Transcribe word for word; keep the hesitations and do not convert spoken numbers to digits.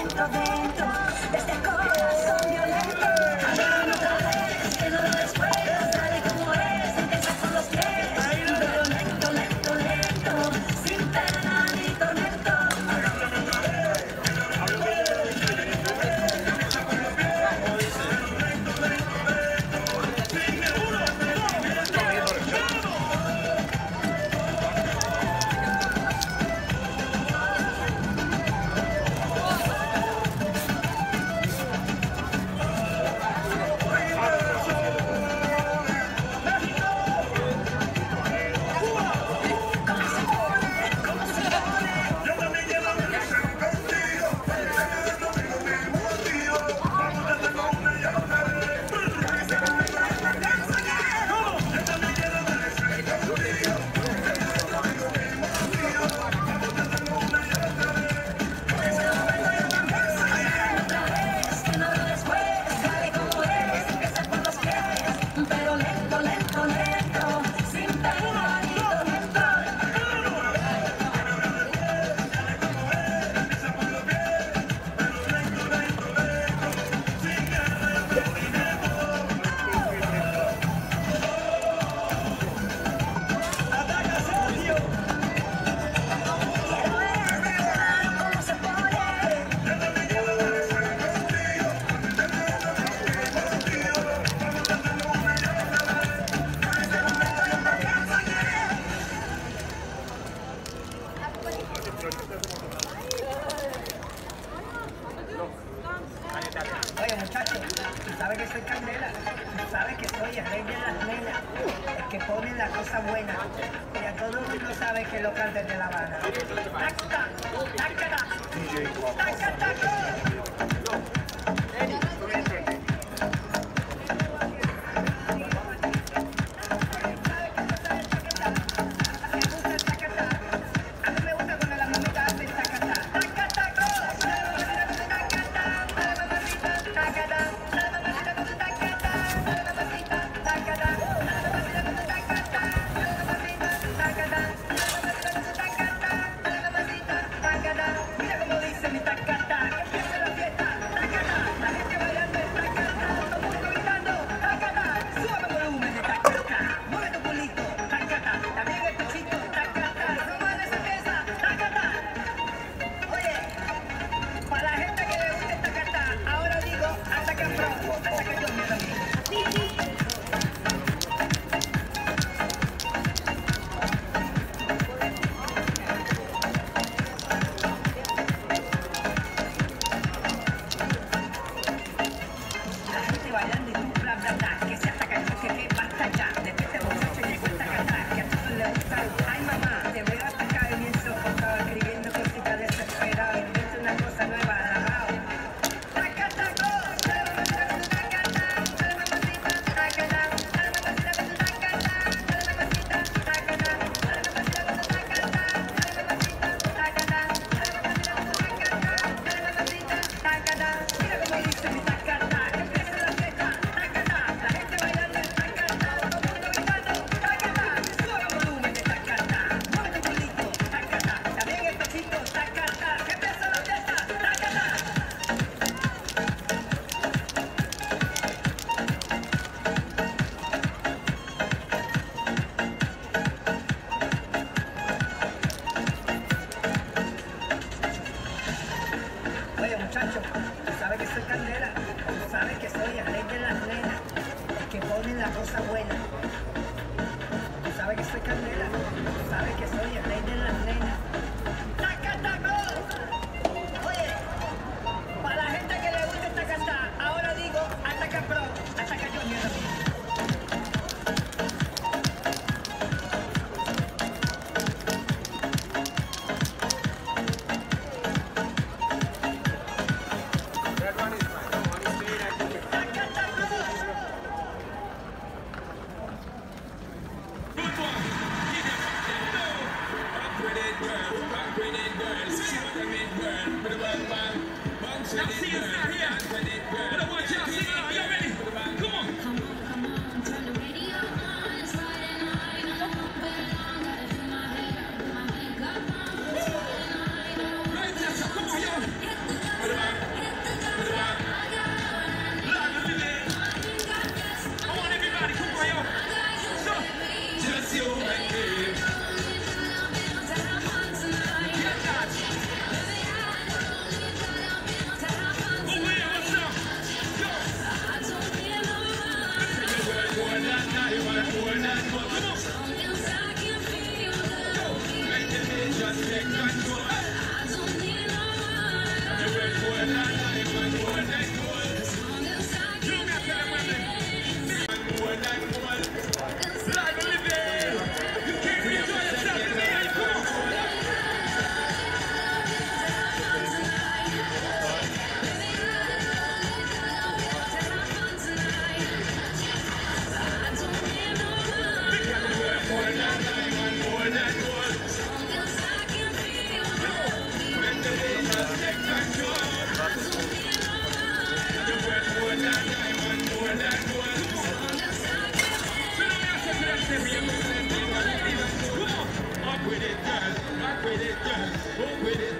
dentro, dentro de este corazón violento. Agarra otra vez, que no lo después, dale como es, empieza con los pies, pero lento, lento, lento, sin pena ni tormento. Agárrame otra vez, que no lo después, dale como es, empieza con los pies, pero lento, lento, lento, sin pena ni tormento. Pero lento, lento, lento, sin pena ni tormento. ¡Ataca, Sergio! Quiero ver cómo se pone. Oye, muchachos, tú sabes que soy Candela, tú sabes que soy el rey de las nenas, el que pone la cosa buena, y a todo el mundo sabe que lo canta de La Habana. ¡Taca, taca, taca, taca! Mira cómo dice mi tacata, que empieza la fiesta, tacata, la gente bailando el tacata, todo el mundo gritando, tacata, sube el volumen de tacata, mueve tu culito, tacata, también el pechito, tacata, no mames esa pieza, tacata. Oye, para la gente que le gusta el tacata, ahora digo, ataca pro, ataca yo, mierda mía. La gente bailando y tú bla bla bla, que se ataca yo, que que basta ya, después este muchacho llegó esta cata, que a todos le gusta. Ay mamá, te veo atacar bien sofocado, escribiendo cositas desesperado, invento una cosa nueva, alabao. Taca, taco, dale mamacita, tacata, dale mamacita, tacata, dale mamacita, tacata, dale mamacita, tacata, dale mamacita, tacata, dale mamacita, tacata, dale mamacita, tacata, dale mamacita, tacata. Mira cómo dice mi tacata, empieza la fiesta, tacata, la gente bailando el tacata, todo el mundo gritando, tacata, sube el volumen de tacata, mueve tu culito, tacata, también el pechito, tacata, que empieza la fiesta, tacata. Oye, muchachos, tú sabes que soy Candela, tú sabes que soy el rey de las nenas, el que pone la cosa buena. Tú sabes que soy Candela, tú sabes que soy el rey de las nenas. ¡Taca, taco! Oye, para la gente que le gusta esta canta, ahora digo, ataca pro, ataca yo, mierda mía. Now see us out here. But I want y'all to sing it out. Y'all ready? Come on. Come on, come on, turn the radio on. It's Friday night, I'm up and on. Gotta do my hair, put my makeup on. It's Friday night, I'm Right, now, so come on, y'all. hit the Move with it.